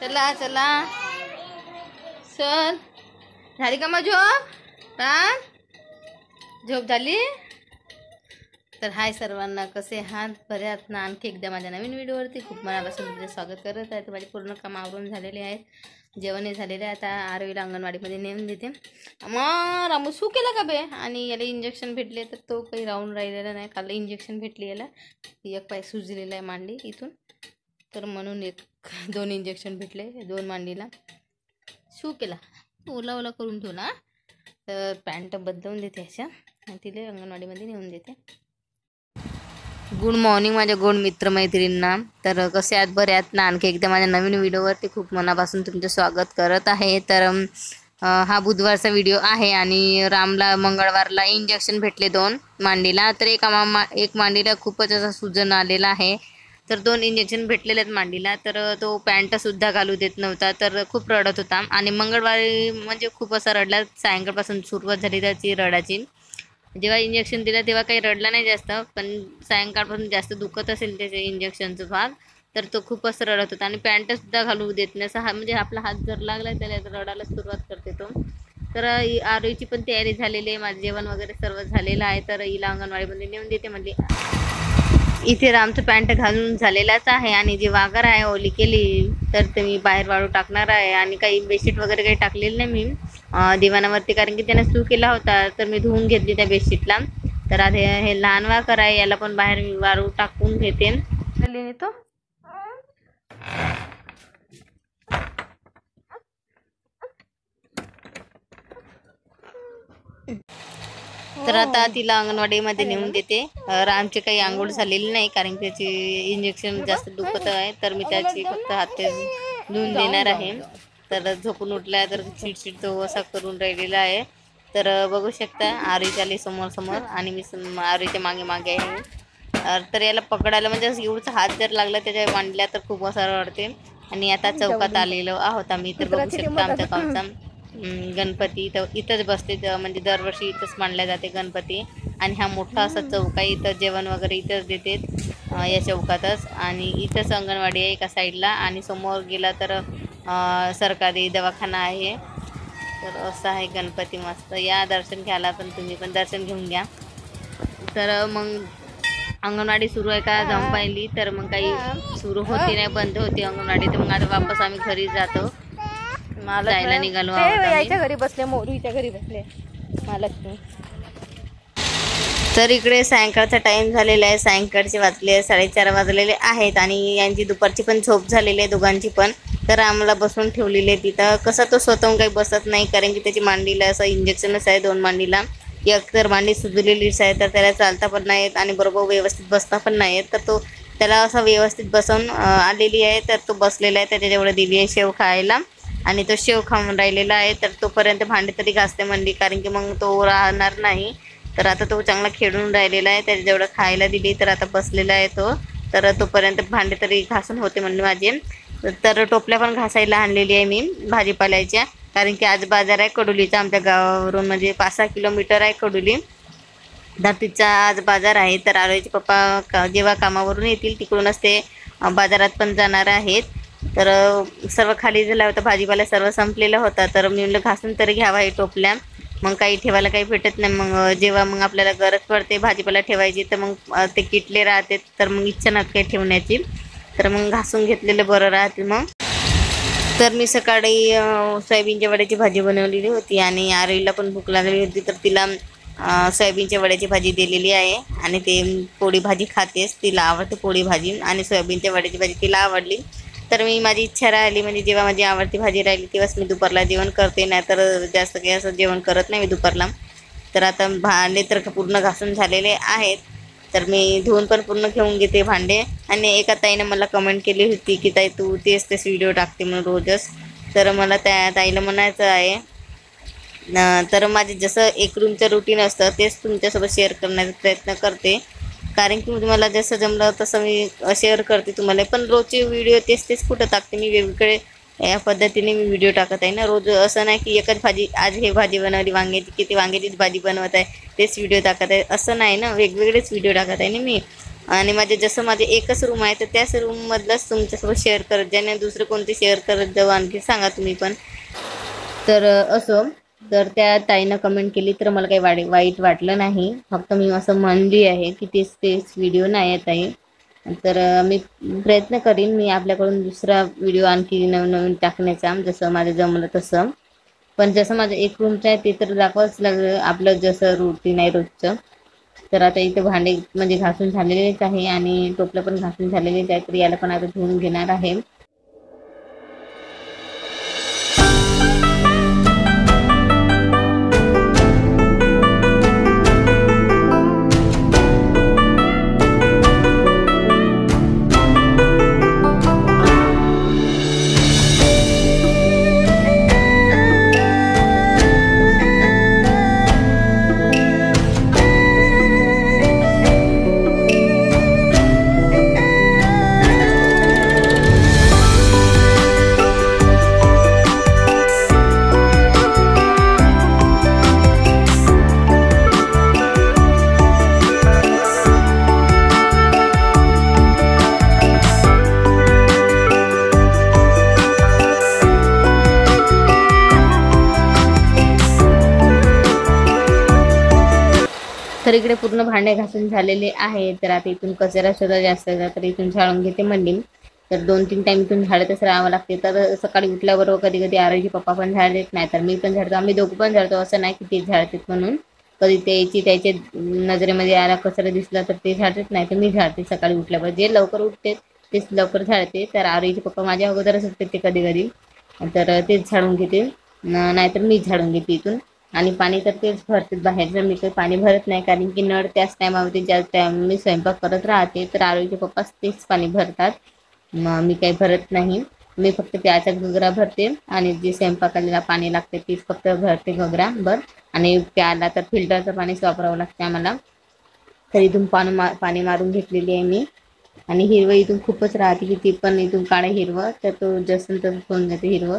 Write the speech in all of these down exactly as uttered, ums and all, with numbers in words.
चला चला चल. झाली का मग झोप? हा झोप झाली. तर हाय सर्वांना, कसे आहात? बरे आहात ना? आणखी एकदा माझ्या नवीन व्हिडिओवरती खूप मनापासून तुमचे स्वागत करत आहे. तर माझे पूर्ण काम आवरून झालेले आहेत, जेवणही झालेले आहे. आता आरवीला अंगणवाडीमध्ये नेऊन देते. मग रामू सू केला का बे? आणि याला इंजेक्शन भेटले तर तो काही राहून राहिलेला नाही. काल इंजेक्शन भेटली याला, एक पाय सुजलेला आहे मांडी इथून, तर म्हणून एक दोन इंजेक्शन भेटले दोन मांडीला. सू केला, ओला ओला करून ठेवला. तर पॅन्ट बदलवून देते अशा आणि तिला अंगणवाडीमध्ये नेऊन देते. गुड मॉर्निंग माझ्या गोड मित्रमैत्रिणींना. तर कसे आहात? बरे आहात ना? आणखी एकदा माझ्या नवीन व्हिडिओवरती खूप मनापासून तुमचं स्वागत करत आहे. तर हा बुधवारचा व्हिडिओ आहे आणि रामला मंगळवारला इंजेक्शन भेटले दोन मांडीला. तर एका मा एक मांडीला खूपच असा सुजन आलेला आहे, तर दोन इंजेक्शन भेटलेले आहेत मांडीला. तर तो पॅन्टसुद्धा घालू देत नव्हता, तर खूप रडत होता. आणि मंगळवारी म्हणजे खूप असा रडला. सायंकाळपासून सुरुवात झाली त्याची रडाची. जेव्हा इंजेक्शन दिलं तेव्हा काही रडला नाही जास्त, पण सायंकाळपासून जास्त दुखत असेल त्याचे इंजेक्शनचं भाग, तर तो खूपच रडत होता. आणि पॅन्टसुद्धा घालू देत नाही. असा हा म्हणजे आपला हात जर लागला त्याला रडायला सुरुवात करते तो. तर आरोहीची पण तयारी झालेली आहे, माझं जेवण वगैरे सर्व झालेलं आहे. तर हिला अंगणवाडीमध्ये नेऊन देते. म्हणजे इथे रामचं पॅन्ट घालून झालेलाच आहे आणि जी वाघर आहे ओली केली तर ते मी बाहेर वाळू टाकणार आहे. आणि काही बेडशीट वगैरे काही टाकलेलं नाही मी दिवाणावरती, कारण की त्याने सू केला होता, तर मी धुवून घेतली त्या बेडशीटला. तर आता हे लहान वाघर आहे, याला पण बाहेर मी वाळू टाकून घेते. तो तर आता तिला अंगणवाडीमध्ये नेऊन देते. रामची काही आंघोळ झालेली नाही, कारण त्याची इंजेक्शन जास्त दुखत आहे, तर मी त्याची फक्त हात धुवून देणार आहे. तर झोपून उठला तर चिडचिड तो असा करून राहिलेला आहे. तर बघू शकता आरवी चाली समोर समोर आणि मी आरवीच्या मागे मागे आहे. तर याला पकडायला म्हणजे एवढंच हात जर लागला त्याच्या मांडल्या तर खूप असा रडते. आणि आता चौकात आलेलो आहोत आम्ही. तर बघू शकता आमच्या गावचा गणपती तर इथंच बसते, म्हणजे दरवर्षी इथंच मांडला जाते गणपती. आणि हा मोठा असा चौक आहे, इथं जेवण वगैरे इथंच देते या चौकातच. आणि इथंच अंगणवाडी आहे एका साईडला, आणि समोर गेला तर सरकारी दवाखाना आहे. तर असं आहे गणपती मस्त. या दर्शन घ्यायला, पण तुम्ही पण दर्शन घेऊन घ्या. तर मग अंगणवाडी सुरू आहे का जाऊन पाहिली, तर मग काही सुरू होती नाही, बंद होती अंगणवाडी. तर मग आता वापस आम्ही घरी जातो, जायला निघालो आहोत. यायच्या घरी बसले, मोरूच्या घरी बसले महालक्ष्मी. तर इकडे सायंकाळचा टाइम झालेला आहे, सायंकाळचे वाजले साडेचार वाजलेले आहेत. आणि यांची दुपारची पण झोप झालेली आहे दोघांची पण. तर आम्हाला बसून ठेवलेले आहे तिथं. कसं तो स्वतःहून काही बसत नाही, कारण की त्याची मांडीला असं इंजेक्शनच आहे दोन मांडीला. एक तर मांडी सुजलेलीच आहे, तर त्याला चालता पण नाही येत आणि बरोबर व्यवस्थित बसता पण नाही येत. तर तो त्याला असं व्यवस्थित बसवून आलेली आहे, तर तो बसलेला आहे. त्याच्या जेवढं दिली आहे शेव खायला, आणि तो शेव खाऊन राहिलेला आहे. तर तोपर्यंत भांडे तरी घासते म्हणली, कारण की मग तो राहणार नाही. तर आता तो चांगला खेळून राहिलेला आहे, त्याच्या जेवढं खायला दिली, तर आता बसलेला आहे तो. तर तोपर्यंत भांडे तरी घासून होते म्हणले माझे. तर टोपल्या पण घासायला आणलेली आहे मी भाजीपाल्याच्या, कारण की आज बाजार आहे कडुलीचा आमच्या गावावरून, म्हणजे पाच सहा किलोमीटर आहे कडुली. तर तिचा आज बाजार आहे. तर आरोहीचे पप्पा का जेव्हा कामावरून येतील तिकडूनच ते बाजारात पण जाणार आहेत. तर सर्व खाली झाला होता भाजीपाला, सर्व संपलेला होता. तर मी म्हणलं घासून तरी घ्यावा हे टोपल्या, मग काही ठेवायला काही भेटत नाही. मग जेव्हा मग आपल्याला गरज पडते भाजीपाला ठेवायची, तर मग ते किटले राहते, तर मग इच्छा नाही काही ठेवण्याची. तर मग घासून घेतलेलं बरं राहते मग. तर मी सकाळी सोयाबीनच्या वड्याची भाजी बनवलेली होती, आणि आरवीला पण भूक लागली होती, तर तिला सोयाबीनच्या वड्याची भाजी दिलेली आहे. आणि ते पोळी भाजी खातेच, तिला आवडते पोळी भाजी, आणि सोयाबीनच्या वड्याची भाजी तिला आवडली. तर मी माझी इच्छा राहिली, म्हणजे जेव्हा माझी आवडती भाजी राहिली तेव्हाच मी दुपारला जेवण करते, नाही तर जास्त काही असं जेवण करत नाही मी दुपारला. तर आता भांडे तर पूर्ण घासून झालेले आहेत, तर मी धुवून पण पूर्ण घेऊन घेते भांडे. आणि एका ताईने मला कमेंट केली होती की ताई तू तेच तेच व्हिडिओ टाकते म्हणून रोजच. तर मला त्या ताईला म्हणायचं आहे, तर माझे जसं एक रूमचं रुटीन असतं तेच तुमच्यासोबत शेअर करण्याचा प्रयत्न करते, कारण की तुम्हाला जसं जमलं तसं मी शेअर करते तुम्हाला. पण रोजचे व्हिडिओ तेच तेच कुठं टाकते मी, वेगवेगळे या पद्धतीने मी व्हिडिओ टाकत आहे ना. रोज असं नाही की एकच भाजी, आज हे भाजी बनवली वांग्याची की ती वांग्याचीच भाजी बनवत आहे तेच व्हिडिओ टाकत आहे, असं नाही ना. वेगवेगळेच व्हिडिओ टाकत आहे ना मी. आणि माझे जसं माझे एकच रूम आहे तर त्याच रूममधलंच तुमच्यासोबत शेअर करत ज्याने दुसरं कोणते शेअर करत जाऊ आणखी सांगा तुम्ही पण. तर असो, तर त्या ताईनं कमेंट केली तर मला काही वाईट वाईट वाटलं नाही, फक्त मी असं म्हणली आहे की तेच तेच व्हिडिओ नाही येत आहे. तर मी प्रयत्न करीन मी आपल्याकडून दुसरा व्हिडिओ आणखी नवीन नवीन टाकण्याचा, जसं माझं जमलं तसं. पण जसं माझं एक रूमचं आहे ते तर दाखवाच लागलं, आपलं जसं रुटीन आहे रोजचं. तर आता इथे भांडे म्हणजे घासून झालेलेच आहे आणि टोपलं पण घासून झालेलेच आहे, तर याला पण आता धुवून घेणार आहे. तर इकडे पूर्ण भांडे घासून झालेले आहे. तर आता इथून कचरा सुद्धा जास्त आहे, तर इथून झाडून घेते मंडळी. तर दोन तीन टाइम इथून झाडतच राहावं लागते. तर सकाळी उठल्याबरोबर कधी कधी आरोग्य पप्पा पण झाडत नाही, तर मी पण झाडतो, आम्ही दोघं पण झाडतो. असं नाही की ते झाडतात म्हणून. कधी त्याची त्याच्या नजरेमध्ये आला कचरा दिसला तर ते झाडत नाही, तर मी झाडते सकाळी उठल्याबरोबर. जे लवकर उठते तेच लवकर झाडते. तर आरोग्य पप्पा माझ्या अगोदरच उठते ते कधी कधी, तर तेच झाडून घेते, नाहीतर मी झाडून घेते इथून. आणि पाणी तर तेच भरते बाहेरचं, मी काही पाणी भरत नाही, कारण की नळ त्याच टायमावरती ज्या टाइम मी स्वयंपाक करत राहते तर आरोग्य पप्पाच तेच पाणी भरतात, मग मी काही भरत नाही. मी फक्त प्यायचा घगरा भरते आणि जे स्वयंपाकाला पाणी लागते तीच फक्त भरते घगरा भर. आणि प्यायला तर फिल्टरचं पाणीच वापरावं लागते आम्हाला. तर इथून पाणी मा पाणी मारून घेतलेली आहे मी. आणि हिरवं इथून खूपच राहते की ती पण इथून काढे हिरवं, तर तो जसं तसं होऊन जाते हिरवं.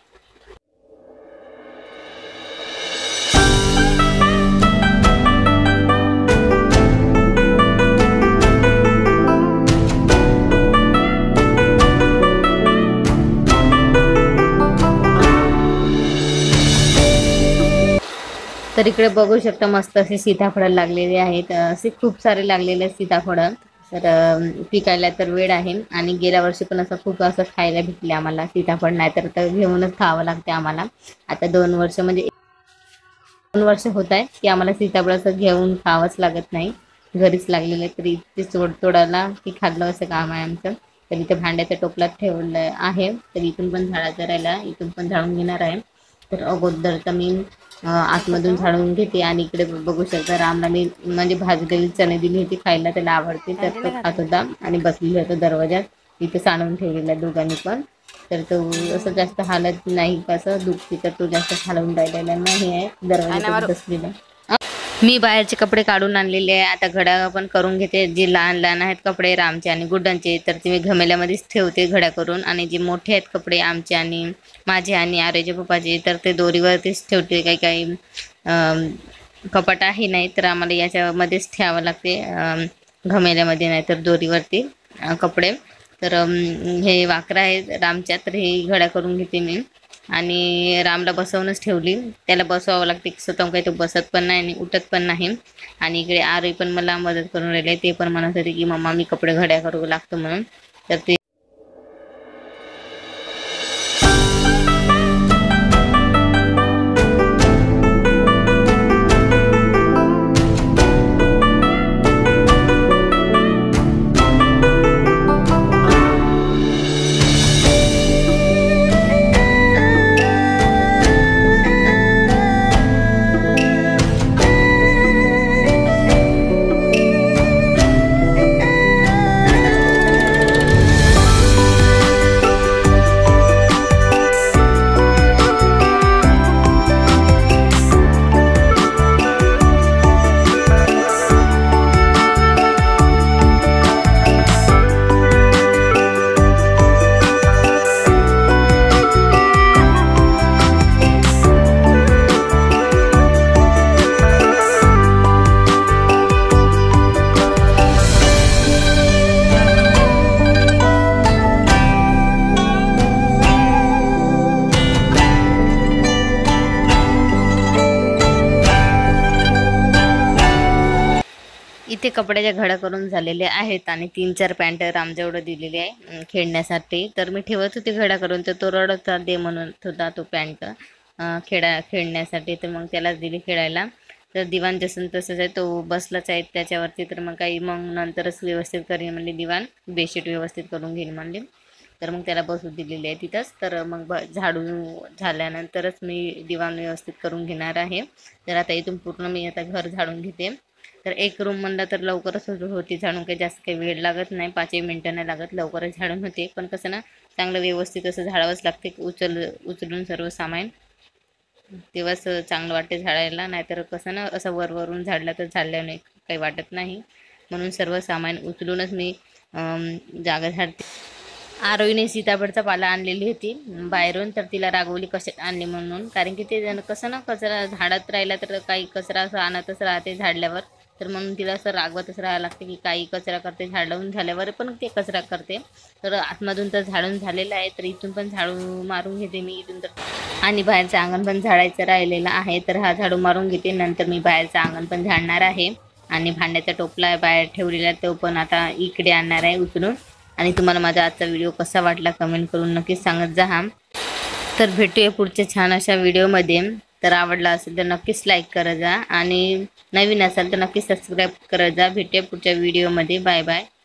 तर इकडे बघू शकता मस्त असे सीताफळं लागलेले आहेत, असे खूप सारे लागलेले आहेत सीताफळं. तर पिकायला तर वेळ आहे. आणि गेल्या वर्षी पण असं खूप असं खायला भेटले आम्हाला सीताफळ, नाही तर तर घेऊनच खावं लागते आम्हाला. आता दोन वर्ष म्हणजे दोन वर्ष होत आहे की आम्हाला सीताफळ असं घेऊन खावंच लागत नाही, घरीच लागलेलं आहे. तरी ते तोड तोडायला की खाल्लं असं काम आहे आमचं. तर इथे भांड्याच्या टोपल्यात ठेवलं आहे, तर इथून पण झाडाचं राहिला, इथून पण झाडून घेणार आहे. तर अगोदर तर मी आतमधून झाडून घेते. आणि इकडे बघू शकता रामला मी म्हणजे भाजलेली चणे दिली होती खायला, त्याला आवडते, तर तो खात होता आणि बसलेला होता दरवाजात. इथे सांडून ठेवलेला दोघांनी पण. तर तो असं जास्त हालत नाही, कसं दुखते तर तो जास्त हालवून राहिलेला नाही आहे, दरवाजात बसलेला. मी बाहेरचे कपडे काढून आणलेले आहे, आता घड्या पण करून घेते. जे लहान लहान आहेत कपडे रामचे आणि गुड्डांचे तर ते मी घमेल्यामध्येच ठेवते घड्या करून. आणि जे मोठे आहेत कपडे आमचे आणि माझे आणि आर्याच्या पप्पाचे तर ते दोरीवरतीच ठेवते. काही काही कपाट आहे नाही तर आम्हाला याच्यामध्येच ठेवावं लागते, घमेल्यामध्ये नाही तर दोरीवरती कपडे. तर हे वाकरं आहेत रामच्या, तर हे घड्या करून घेते मी. आणि रामला बसवूनच ठेवली, त्याला बसवावं लागते, स्वतः काही तो बसत पण नाही आणि उठत पण नाही. आणि इकडे आरोही पण मला मदत करून राहिले, ते पण म्हणत होते की मम्मा मी कपडे घड्या करू लागतो म्हणून. तर ते इथे कपड्याच्या घड्या करून झालेले आहेत आणि तीन चार पॅन्ट रामजेवढं दिलेली आहे अं, खेळण्यासाठी. तर मी ठेवत होते घड्या करून, तर तो रडत होता दे म्हणून होता तो पॅन्ट खेळा खेळण्यासाठी. तर मग त्यालाच दिली खेळायला. तर दिवाण जसं तसंच आहे, तो बसलाच आहे त्याच्यावरती. तर मग काही मग नंतरच व्यवस्थित करीन म्हणले दिवाण, बेडशीट व्यवस्थित करून घेईन म्हणले. तर मग त्याला बसू दिलेली आहे तिथंच. तर मग ब झाडू झाल्यानंतरच मी दिवाण व्यवस्थित करून घेणार आहे. तर आता इथून पूर्ण मी आता घर झाडून घेते. तर एक रूम म्हणलं तर लवकरच हो- होती झाडून, काही जास्त काही वेळ लागत नाही, पाचही मिनटं नाही लागत, लवकरच झाडून होते. पण कसं ना चांगलं व्यवस्थित असं झाडावंच लागते, उचल उचलून सर्व सामान, तेव्हाच चांगलं वाटते झाडायला. नाहीतर कसं ना असं वरवरून झाडलं तर झाडल्याने काही वाटत नाही. म्हणून सर्व सामान उचलूनच मी अम, जागा झाडते. आरोहीने सीताफळचा पाला आणलेली होती बाहेरून, तर तिला रागवली कशात आणली म्हणून. कारण की ते जण कसं ना कचरा झाडात राहिला तर काही कचरा असं आणतच राहते झाडल्यावर. तर म्हणून तिला असं रागवतच राहावं लागते की काही कचरा करते, झाडून झाल्यावर पण ते कचरा करते. तर आतमधून तर झाडून झालेलं आहे, तर इथून पण झाडू मारून घेते मी इथून तर. आणि बाहेरचं अंगण पण झाडायचं राहिलेलं आहे, तर हा झाडू मारून घेते. नंतर मी बाहेरचं अंगण पण झाडणार आहे. आणि भांड्याचा टोपला बाहेर ठेवलेला तो पण आता इकडे आणणार आहे उचलून. आणि तुम्हाला माझा आजचा व्हिडिओ कसा वाटला कमेंट करून नक्कीच सांगत जा हा. तर भेटूया पुढच्या छान अशा व्हिडिओमध्ये. तर आवडला असेल तर नक्कीच लाईक करत जा आणि नवीन असाल तर नक्कीच सबस्क्राईब करत जा. भेटूया पुढच्या व्हिडिओमध्ये. Bye bye.